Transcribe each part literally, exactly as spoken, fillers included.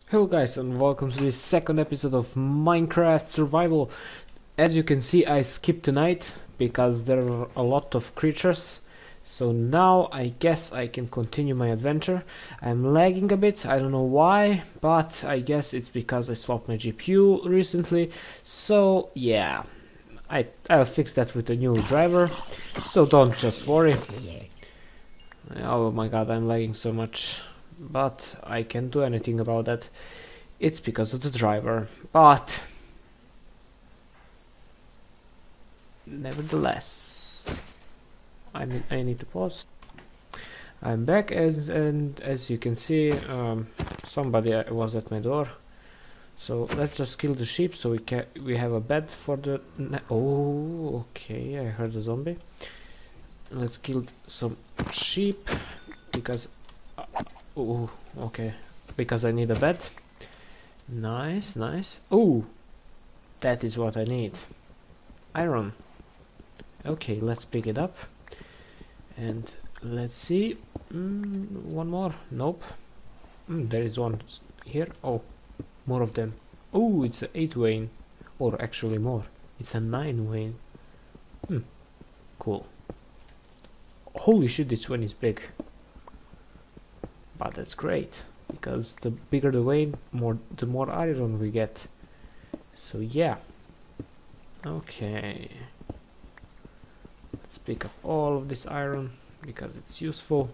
Hello guys and welcome to the second episode of Minecraft Survival. As you can see, I skipped tonight because there are a lot of creatures. So now I guess I can continue my adventure. I'm lagging a bit, I don't know why, but I guess it's because I swapped my G P U recently. So yeah, I, I'll fix that with a new driver. So don't just worry. Oh my god, I'm lagging so much. But I can't do anything about that. It's because of the driver, but nevertheless, I mean, I need to pause. I'm back, as and as you can see, um, somebody was at my door. So let's just kill the sheep so we can we have a bed for the. Oh, okay, I heard a zombie. Let's kill some sheep because. Uh, oh, okay, because I need a bed. Nice, nice. Oh, that is what I need. Iron. Okay, let's pick it up. And let's see. Mm, one more. Nope. Mm, there is one here. Oh, more of them. Oh, it's an eight vein. Or actually more. It's a nine vein. Hmm. Cool. Holy shit, this one is big. But that's great, because the bigger the vein, more the more iron we get. So yeah. Okay. Let's pick up all of this iron because it's useful.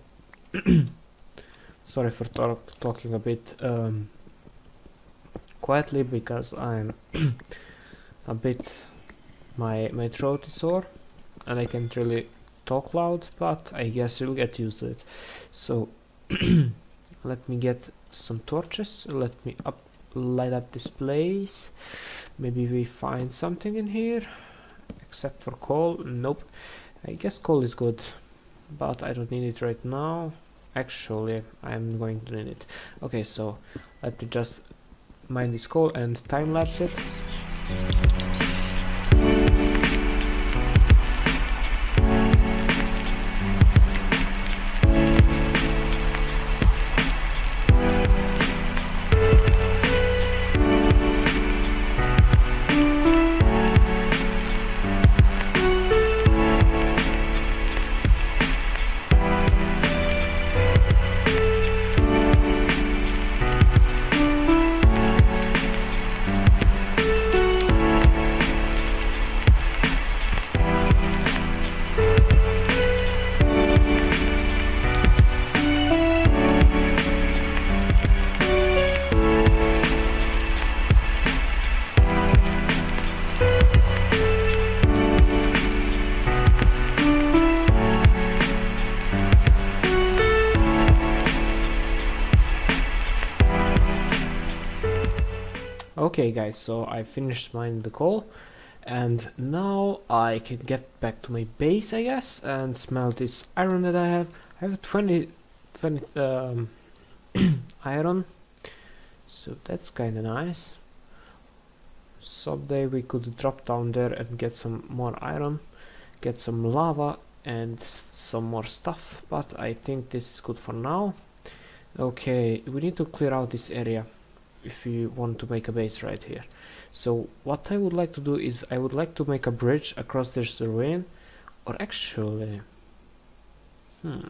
Sorry for talk talking a bit um, quietly because I'm a bit my my throat is sore and I can't really talk loud, but I guess you'll get used to it. So let me get some torches. Let me up light up this place. Maybe we find something in here, except for coal. Nope. I guess coal is good, but I don't need it right now. Actually, I'm going to need it. Okay, so let me just mine this coal and time lapse it. Okay guys, so I finished mining the coal and now I can get back to my base, I guess, and smelt this iron that I have. I have twenty, twenty um, iron, so that's kinda nice. Someday we could drop down there and get some more iron, get some lava and some more stuff, but I think this is good for now. Okay, we need to clear out this area if you want to make a base right here. So what I would like to do is I would like to make a bridge across this ravine, or actually hmm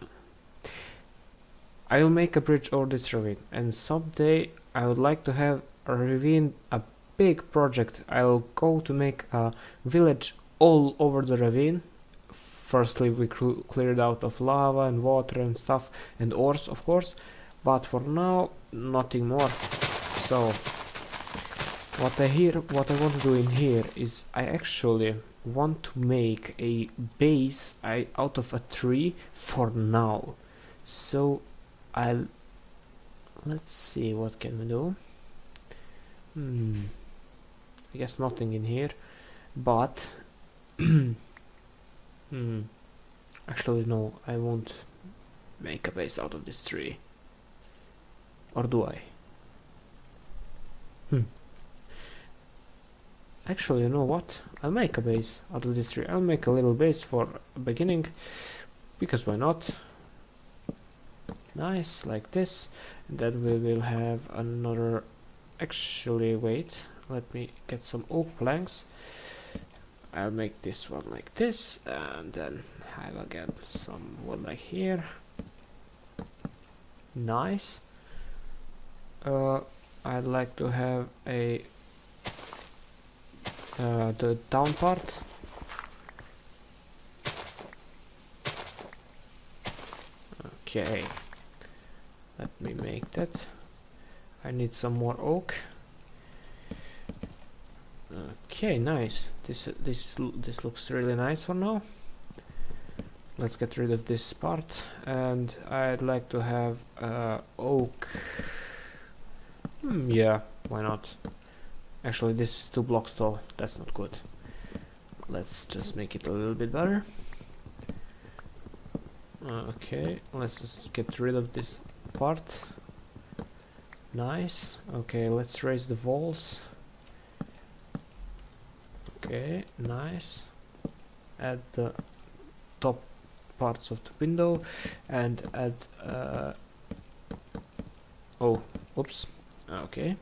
I will make a bridge over this ravine, and someday I would like to have a ravine, a big project. I'll go to make a village all over the ravine. Firstly, we cl cleared out of lava and water and stuff, and ores of course, but for now nothing more. So what I hear, what I want to do in here is I actually want to make a base I, out of a tree for now. So I'll let's see, what can we do? Hmm. I guess nothing in here, but hmm. Actually no, I won't make a base out of this tree. Or do I? Hmm. Actually, you know what? I'll make a base out of this tree. I'll make a little base for beginning, because why not? nice, like this. And then we will have another, actually wait, let me get some oak planks. I'll make this one like this, and then have again some wood like here. Nice. Uh, I'd like to have a uh, the down part. Okay, let me make that. I need some more oak. Okay, nice. This this this looks really nice for now. Let's get rid of this part, and I'd like to have uh, oak. Hmm, yeah, why not? Actually, this is two blocks tall. That's not good. Let's just make it a little bit better. Uh, okay, let's just get rid of this part. Nice. Okay, let's raise the walls. Okay, nice. Add the top parts of the window and add uh, oh, oops. Okay,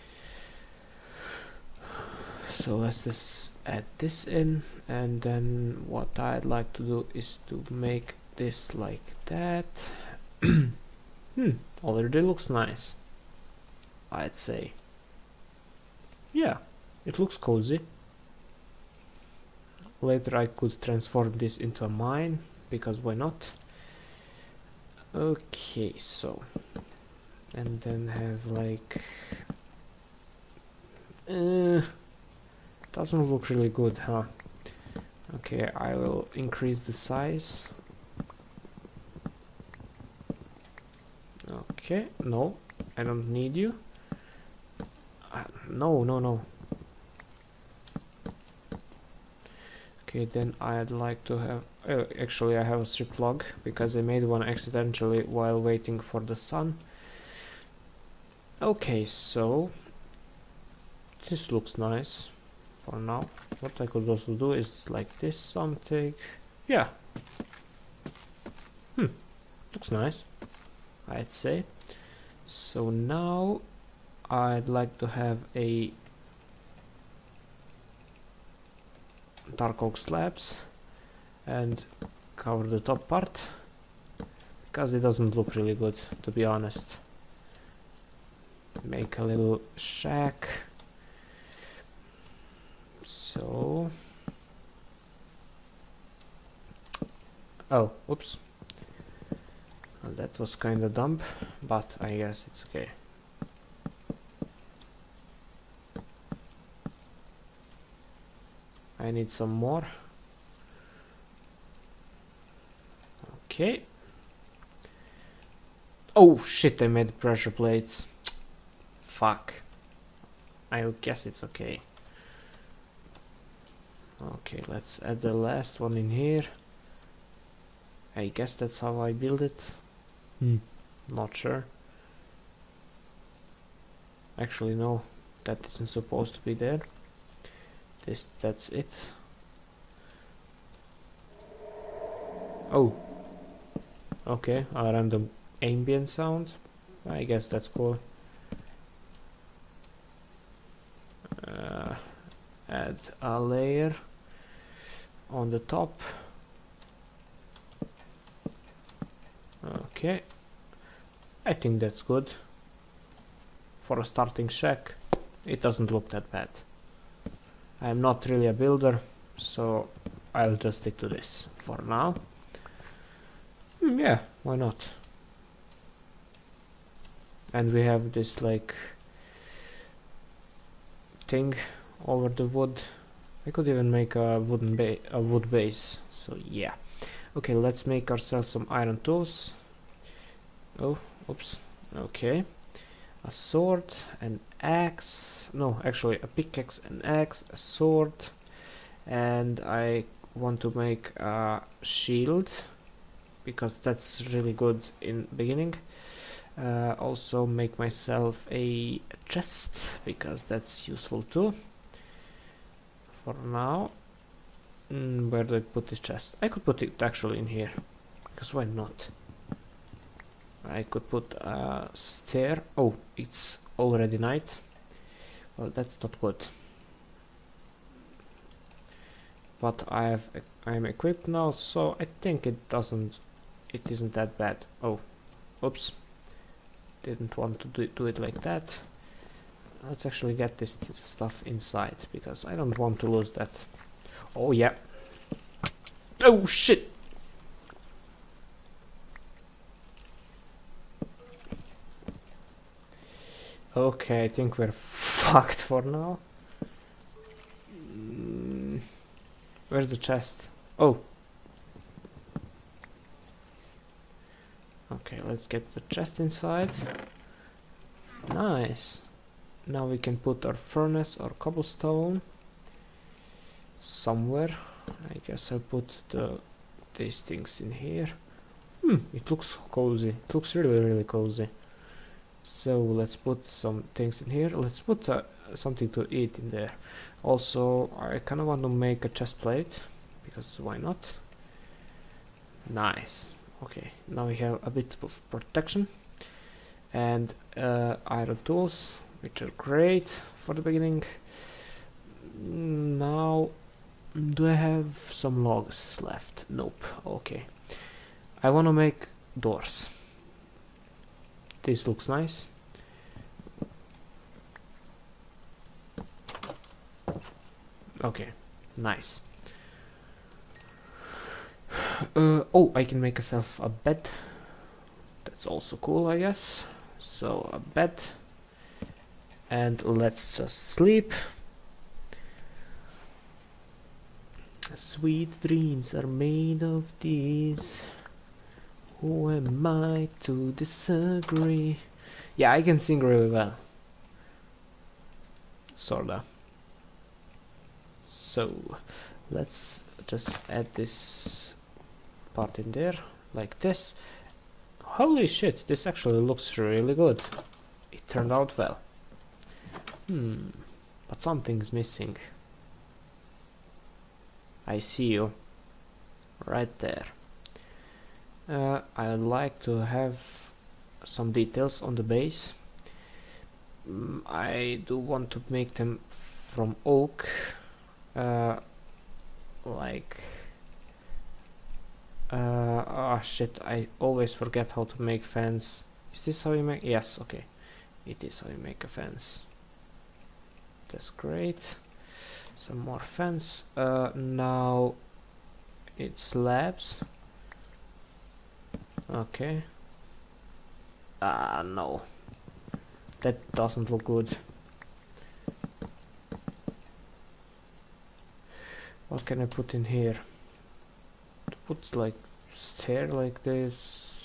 so let's just add this in, and then what I'd like to do is to make this like that. Hmm, already looks nice, I'd say. Yeah, it looks cozy. Later I could transform this into a mine, because why not? Okay, so, and then have like uh, doesn't look really good, huh? Okay, I will increase the size. Okay, no, I don't need you. Uh, no, no, no. Okay, then I'd like to have... Uh, actually, I have a strip log, because I made one accidentally while waiting for the sun. Okay, so... this looks nice for now. What I could also do is like this something. Yeah. Hmm, looks nice, I'd say. So now I'd like to have a dark oak slabs and cover the top part, because it doesn't look really good, to be honest. Make a little shack. So, oh, oops, well, that was kinda dumb, but I guess it's okay. I need some more. Okay. Oh shit, I made pressure plates. Fuck. I guess it's okay. Okay, let's add the last one in here. I guess that's how I build it. Hmm. Not sure. Actually, no, that isn't supposed to be there. This, that's it. Oh. Okay, a random ambient sound. I guess that's cool. Uh, add a layer on the top. Okay, I think that's good for a starting shack. It doesn't look that bad. I'm not really a builder, so I'll just stick to this for now. Mm, yeah, why not? And we have this like thing over the wood. I could even make a wooden ba a wood base. So yeah. Okay, let's make ourselves some iron tools. Oh, oops. Okay. A sword, an axe. No, actually a pickaxe, an axe, a sword. And I want to make a shield, because that's really good in beginning. Uh, also make myself a chest, because that's useful too. For now. Mm, where do I put this chest? I could put it actually in here, because why not? I could put a stair. Oh, it's already night. Well, that's not good. But I have I'm equipped now, so I think it doesn't it isn't that bad. Oh, oops, didn't want to do, do it like that. Let's actually get this stuff inside, because I don't want to lose that. Oh yeah. Oh shit. Okay, I think we're fucked for now. Mm, where's the chest? Oh. Okay, let's get the chest inside. Nice. Now we can put our furnace or cobblestone somewhere. I guess I'll put the these things in here. Hmm, it looks cozy. It looks really, really cozy. So let's put some things in here. Let's put uh, something to eat in there. Also, I kind of want to make a chest plate, because why not? Nice. Okay, now we have a bit of protection and uh, iron tools, which are great for the beginning. Now, do I have some logs left? Nope. Okay, I want to make doors. This looks nice. Okay, nice. Uh, oh, I can make myself a bed. That's also cool, I guess. So, a bed. And let's just sleep. Sweet dreams are made of these. Who am I to disagree? Yeah, I can sing really well. Sorta. So, let's just add this part in there, like this. Holy shit, this actually looks really good. It turned out well. Hmm, but something's missing. I see you. Right there. Uh, I like to have some details on the base. Mm, I do want to make them from oak. Uh, like... Uh, oh shit, I always forget how to make fence. Is this how you make? Yes, okay. It is how you make a fence. That's great. Some more fence. Uh, now it's slabs. Okay. Ah, no. That doesn't look good. What can I put in here? To put like stair like this.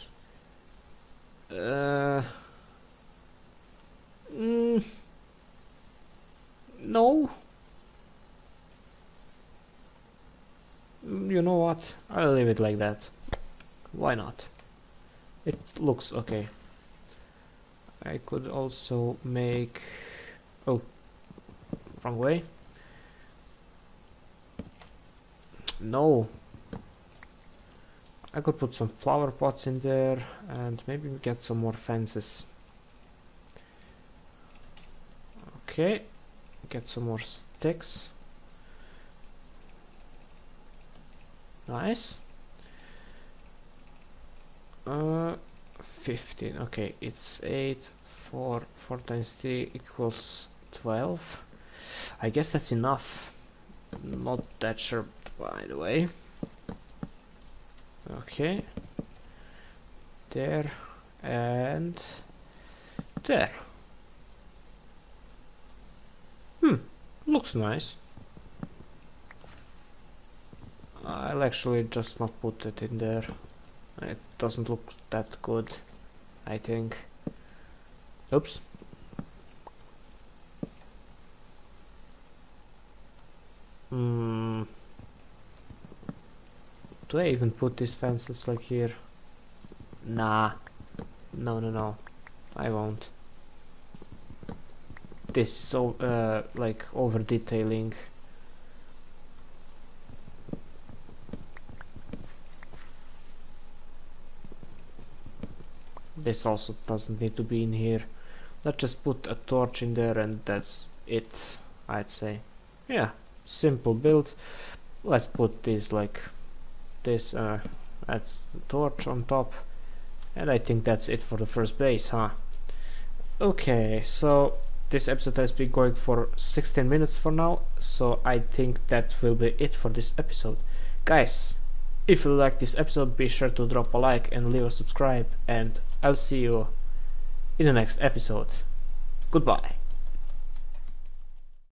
Uh. Mm, no. You know what? I'll leave it like that. Why not? It looks okay. I could also make... Oh, wrong way. No. I could put some flower pots in there and maybe get some more fences. Okay, get some more sticks. Nice. Uh, fifteen. Okay, it's eight. four. four times three equals twelve. I guess that's enough. Not that sure, by the way. Okay. There. And there. Hmm. Looks nice. I'll actually just not put it in there. It doesn't look that good, I think. Oops. Hmm. Do I even put these fences like here? Nah. No, no, no. I won't. This is so, uh, like, over detailing. this also doesn't need to be in here. Let's just put a torch in there and that's it, I'd say. Yeah, simple build. Let's put this like this, uh, that's the torch on top. And I think that's it for the first base, huh? Okay, so this episode has been going for sixteen minutes for now, so I think that will be it for this episode. Guys, if you like this episode, be sure to drop a like and leave a subscribe, and I'll see you in the next episode. Goodbye.